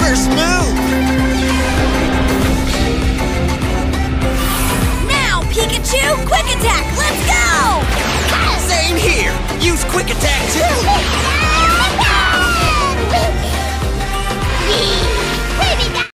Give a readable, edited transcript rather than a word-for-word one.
First move! Now, Pikachu, quick attack! Let's go! Same here! Use quick attack too!